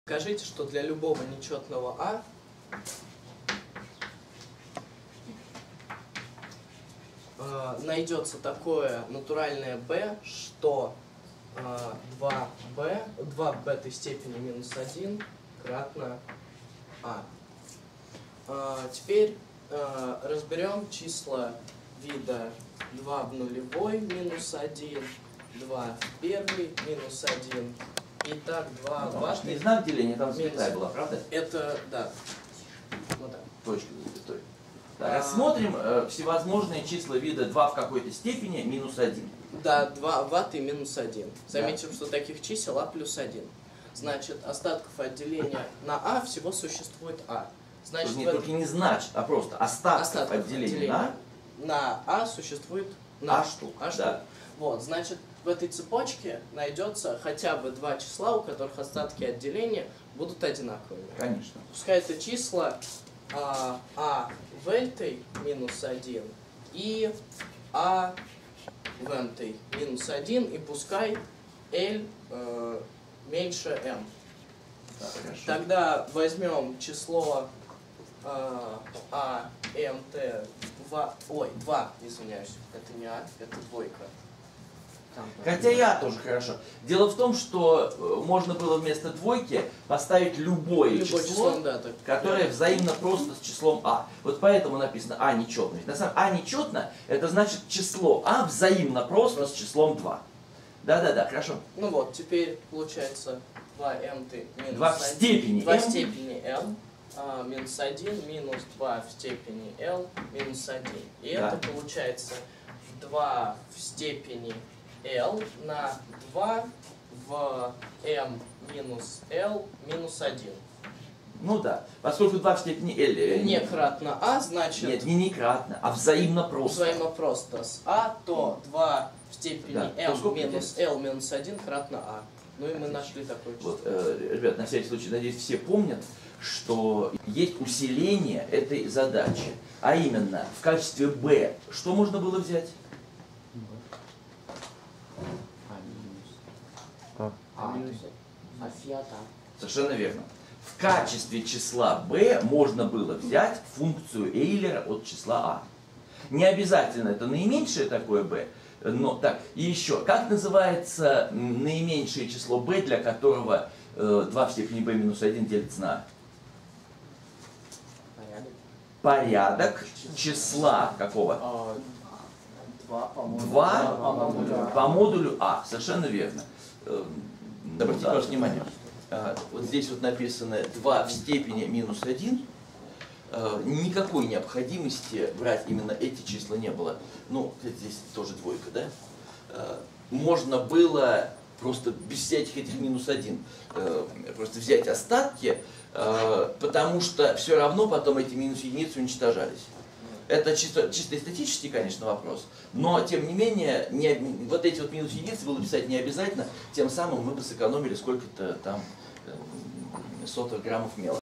Скажите, что для любого нечетного найдется такое натуральное b, что 2b в этой степени минус 1 кратно Теперь разберем числа вида 2 в нулевой минус 1, 2 в первый минус 1. Итак, 2 в ватный знак деления, там запятая была, правда? Это, да. Вот так. Точка с запятой. Рассмотрим всевозможные числа вида 2 в какой-то степени минус 1. Да, 2 ватт и минус 1. Заметим, что таких чисел плюс 1. Значит, остатков отделения на всего существует Значит, не только не значит, а просто остатков отделения на существует штук. Да. Вот, значит, в этой цепочке найдется хотя бы два числа, у которых остатки отделения будут одинаковыми. Конечно. Пускай это числа в этой минус 1 и в этой минус 1, и пускай L меньше M. Да, тогда возьмем число МТ 2, извиняюсь, это не это двойка. Хотя тоже хорошо. Дело в том, что можно было вместо двойки поставить любое число, которое взаимно просто с числом Вот поэтому написано нечетно. На самом деле нечетно, это значит число взаимно просто с числом 2. Да, хорошо. Ну вот, теперь получается 2mt минус 2 в степени 2 в степени m минус 1 минус 2 в степени l минус 1. И это получается 2 в степени l на 2 в m минус l минус 1. Ну да, поскольку 2 в степени l... Не кратно значит... Нет, не кратно, а взаимно просто. Взаимно просто с то 2 в степени m минус l минус 1 кратно Ну и мы нашли такое число. Вот, ребят, на всякий случай, надеюсь, все помнят, что есть усиление этой задачи. А именно, в качестве b что можно было взять? Совершенно верно. В качестве числа b можно было взять функцию Эйлера от числа Не обязательно это наименьшее такое b, но так, и еще, как называется наименьшее число b, для которого 2 в степени b минус 1 делится на Порядок числа какого? 2 по модулю Совершенно верно. Обратите, пожалуйста, внимание. Вот здесь вот написано 2 в степени минус 1. Никакой необходимости брать именно эти числа не было. Ну, здесь тоже двойка, да? Можно было просто без всяких этих минус 1 просто взять остатки, потому что все равно потом эти минус единицы уничтожались. Это чисто эстетический, конечно, вопрос, но тем не менее, вот эти вот минус единицы было писать не обязательно, тем самым мы бы сэкономили сколько-то там сотых граммов мела.